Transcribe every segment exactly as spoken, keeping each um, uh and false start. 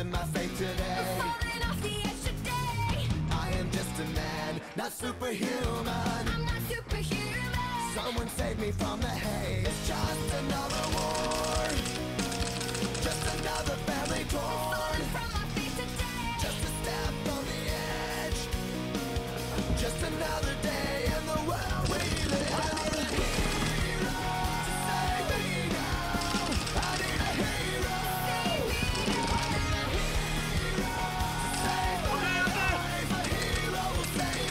losing my faith today. Falling off the edge today. I am just a man, not superhuman. I'm not superhuman. Someone save me from the haze. It's just another war, just another family torn. Falling from my feet today. Just a step on the edge, just another day in the world we live. I need a hero to save me now. I need a hero. I need a hero to save my life. A hero will save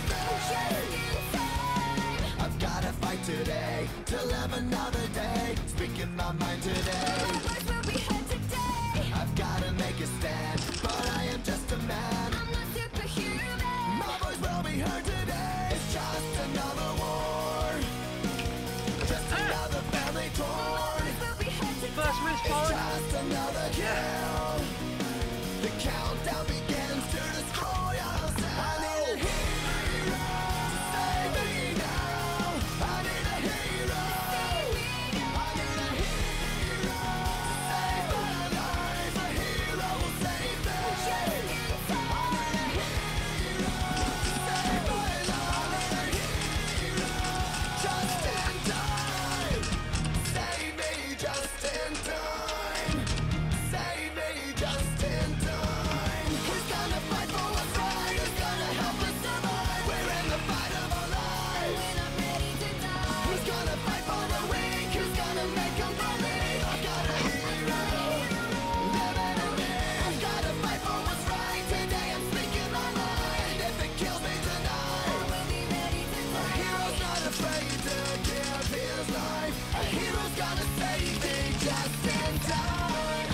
me. I've gotta fight today to live another day. Speaking my mind today. My voice will be heard today. I've gotta make a stand, but I am just a man. I'm not superhuman. My voice will be heard today. It's just another war, just another family My torn. voice will be heard today. First wrist It's forward. just another kill. The countdown begins to destroy us. I need a hero to save me now. I need a hero. I need a hero to save my life. A hero will save me. I need a hero to save my life. I need a hero just in time. Save me just in time. Save me just in time. Who's gonna fight for what's right? Who's gonna help us survive? We're in the fight of our lives. When I'm ready to die. Who's gonna fight for the weak? Who's gonna make them believe? I've got a hero living in me. I've gotta fight for what's right. Today I'm speaking my mind. If it kills me tonight, I will be ready to a die. hero's not afraid to give his life. A hero's gonna save me just in time.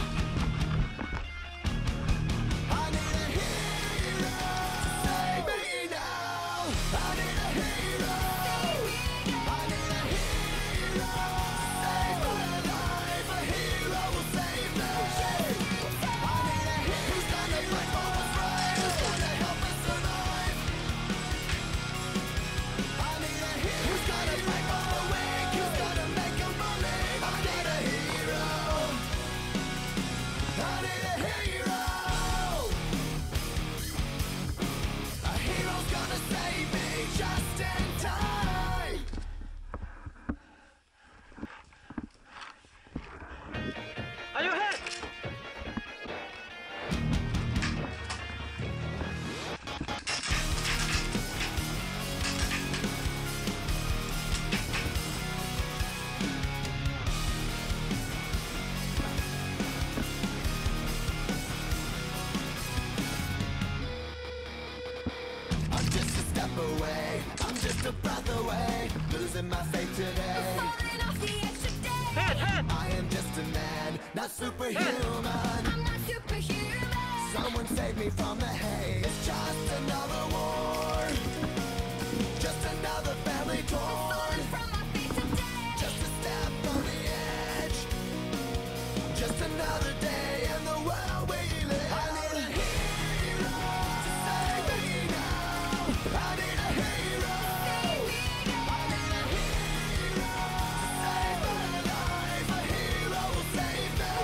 I need a hero to save me now. I need a hero. I need a hero to save my life. A hero will save me. I need a hero who's gonna fight for what's right. Who's gonna help us survive? I need a hero who's gonna fight for the weak. Who's gonna make them believe? I need a hero. I need a hero. A hero's gonna save me just in time. Are you hit? I'm just a step away, I'm just a breath away, losing my faith today. Falling off the edge today. Hit, hit. I am just a man, not superhuman. I'm not superhuman. Someone save me from the haze. It's just another war, just another family torn. Falling from my feet today. Just a step on the edge, just another day in the world we live. I need a hero to save me now. I need a hero. I need a hero to save my life. A hero will save me.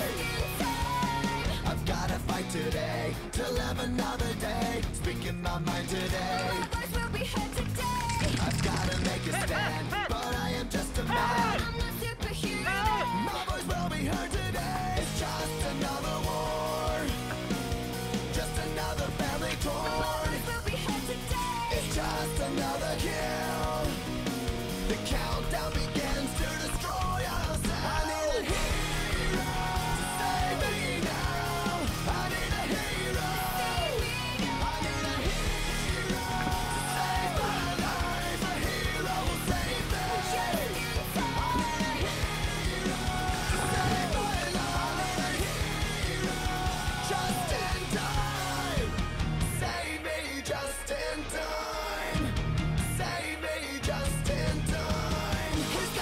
I've gotta fight today to live another day. Speaking my mind today. My voice will be heard today. I've gotta make a stand, but I am just a man. I'm not superhuman. My voice will be heard today. It's just another war, just another family My torn. voice will be heard today. It's just another kill. The countdown begins to destroy us. I need a hero to save me now. I need a hero. I need a hero to save my life. A hero will save me. I need a hero to save my life. I need a hero just in time. Save me just in time. Save me just in time. Who's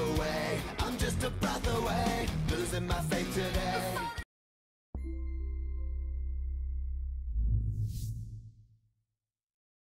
away. I'm just a breath away, losing my faith today.